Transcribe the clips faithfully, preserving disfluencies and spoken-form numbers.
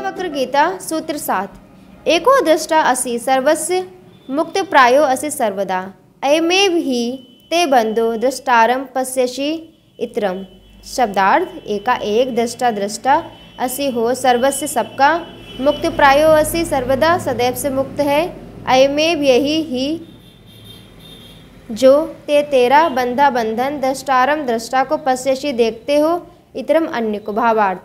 अष्टावक्र गीता सूत्र सात। एको दृष्टा असि सर्वस्य मुक्त प्रायो असि सर्वदा अयमेव ही ते बंधो दृष्टारम पश्यसि इतरम। शब्दार्थ, एका एक दृष्टा दृष्टा असि हो, सर्वस्य सबका, मुक्त प्रायो असि सर्वदा सदैव से मुक्त है, अयमेव यही ही जो ते तेरा बंधा बंधन, दृष्टारम दृष्टा को, पश्यसि देखते हो, इतरम अन्य को। भावार्थ,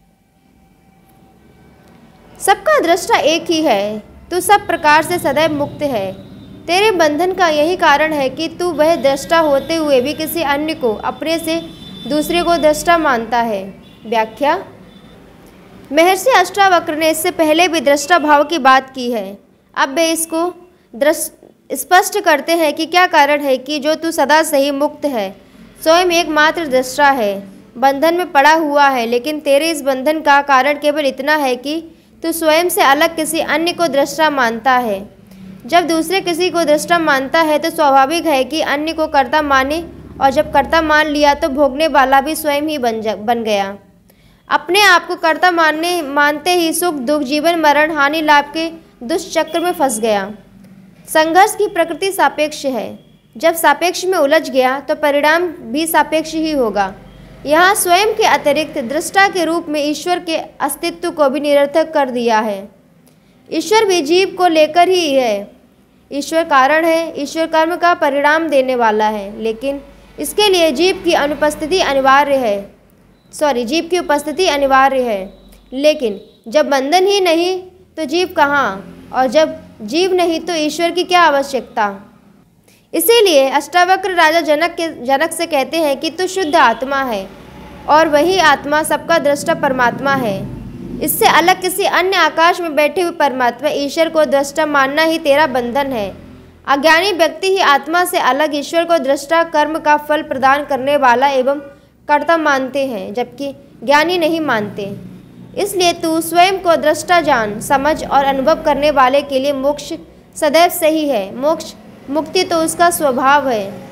सबका दृष्टा एक ही है, तू सब प्रकार से सदैव मुक्त है। तेरे बंधन का यही कारण है कि तू वह दृष्टा होते हुए भी किसी अन्य को अपने से दूसरे को दृष्टा मानता है। व्याख्या, महर्षि अष्टावक्र ने इससे पहले भी दृष्टा भाव की बात की है। अब वे इसको स्पष्ट करते हैं कि क्या कारण है कि जो तू सदा से ही मुक्त है, स्वयं एकमात्र दृष्टा है, बंधन में पड़ा हुआ है, लेकिन तेरे इस बंधन का कारण केवल इतना है कि तू स्वयं से अलग किसी अन्य को दृष्टा मानता है। जब दूसरे किसी को दृष्टा मानता है तो स्वाभाविक है कि अन्य को कर्ता माने, और जब कर्ता मान लिया तो भोगने वाला भी स्वयं ही बन जा बन गया। अपने आप को कर्ता मानने मानते ही सुख दुख, जीवन मरण, हानि लाभ के दुष्चक्र में फंस गया। संघर्ष की प्रकृति सापेक्ष है। जब सापेक्ष में उलझ गया तो परिणाम भी सापेक्ष ही होगा। यहाँ स्वयं के अतिरिक्त दृष्टा के रूप में ईश्वर के अस्तित्व को भी निरर्थक कर दिया है। ईश्वर भी जीव को लेकर ही है। ईश्वर कारण है, ईश्वर कर्म का परिणाम देने वाला है, लेकिन इसके लिए जीव की अनुपस्थिति अनिवार्य है सॉरी जीव की उपस्थिति अनिवार्य है। लेकिन जब बंधन ही नहीं तो जीव कहाँ, और जब जीव नहीं तो ईश्वर की क्या आवश्यकता। इसीलिए अष्टावक्र राजा जनक के जनक से कहते हैं कि तू शुद्ध आत्मा है और वही आत्मा सबका दृष्टा परमात्मा है। इससे अलग किसी अन्य आकाश में बैठे हुए परमात्मा ईश्वर को दृष्टा मानना ही तेरा बंधन है। अज्ञानी व्यक्ति ही आत्मा से अलग ईश्वर को दृष्टा, कर्म का फल प्रदान करने वाला एवं कर्ता मानते हैं, जबकि ज्ञानी नहीं मानते। इसलिए तू स्वयं को दृष्टा जान, समझ और अनुभव करने वाले के लिए मोक्ष सदैव सही है। मोक्ष मुक्ति तो उसका स्वभाव है।